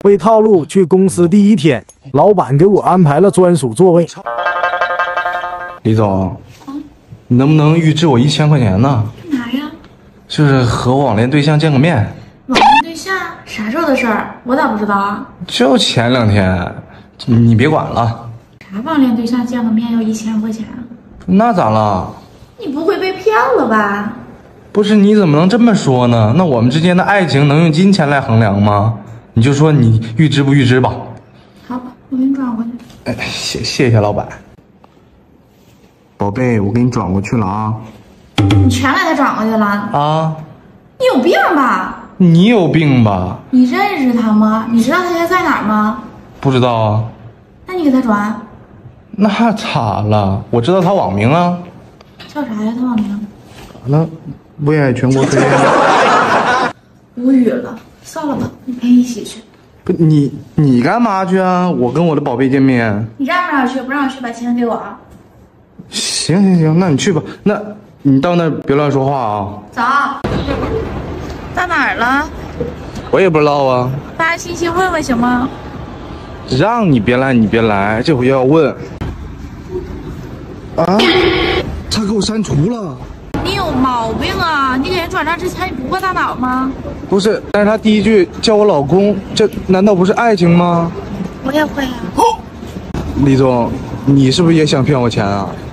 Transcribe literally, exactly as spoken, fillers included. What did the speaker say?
被套路去公司第一天，老板给我安排了专属座位。 李总，你能不能预支我一千块钱呢？ 干嘛呀？ 就是和网恋对象见个面。 网恋对象？啥时候的事儿？我咋不知道啊？ 就前两天，你别管了。 啥网恋对象见个面要一千块钱啊？ 那咋了？ 你不会被骗了吧？ 不是，你怎么能这么说呢？那我们之间的爱情能用金钱来衡量吗？你就说你预支不预支吧。 好吧，我给你转过去。 哎，谢谢谢老板。宝贝，我给你转过去了啊。 你全给他转过去了？ 啊？ 你有病吧？ 你有病吧？ 你认识他吗？你知道他现在在哪儿吗？ 不知道啊。 那你给他转。 那咋了？我知道他网名啊。 叫啥呀？他网名？ 那为爱全国飞。 无语了，算了吧，你陪你一起去。 不，你你干嘛去啊？我跟我的宝贝见面。 你让不让去？不让去，把钱给我啊。 行行行，那你去吧。那你到那别乱说话啊。 走。到哪儿了？ 我也不知道啊。 发信息问问行吗？ 让你别来你别来，这回要问。啊？他给我删除了。 你有毛病啊！你给人转账之前你不过大脑吗？ 不是，但是他第一句叫我老公，这难道不是爱情吗？ 我也会啊。 李总，你是不是也想骗我钱啊？